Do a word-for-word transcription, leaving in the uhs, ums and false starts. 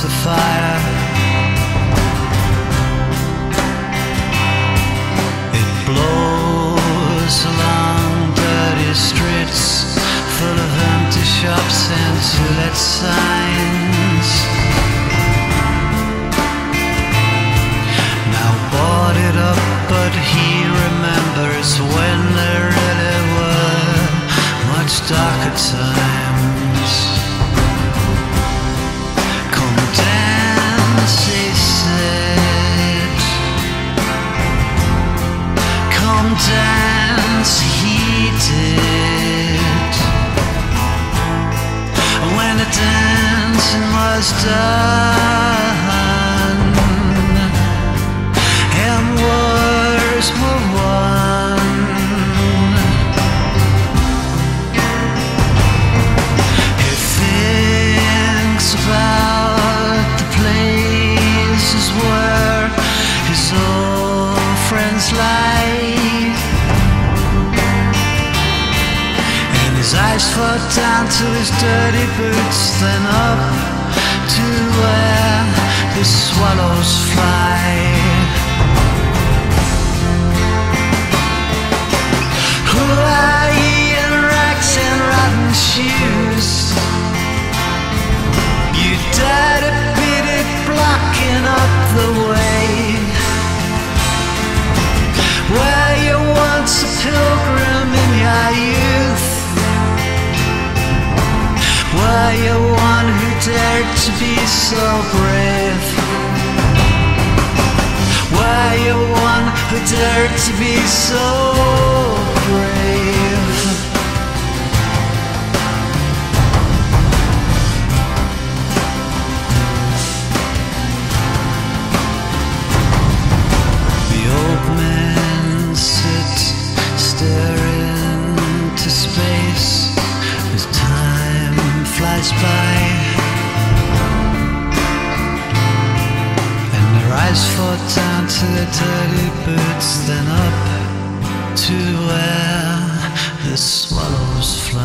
a fire. It blows along dirty streets full of empty shops and to-let signs. Now boarded up, but he remembers when there really were much darker times. Come dance, he said. Come dance, he did. When the dancing was done and wars were won, he thinks about the places where his old friends lie, and his eyes fall down to his dirty boots, then up to where the swallows fly. Who are ye in rags and rotten shoes? You dirty bitty blocking up the way. Were you once a pilgrim in your youth? Were you one who dared to be so brave? Were you one who dared to be so brave? The old men sit staring into space as time flies by, and their eyes fall down to their dirty boots, then up to where the swallows fly.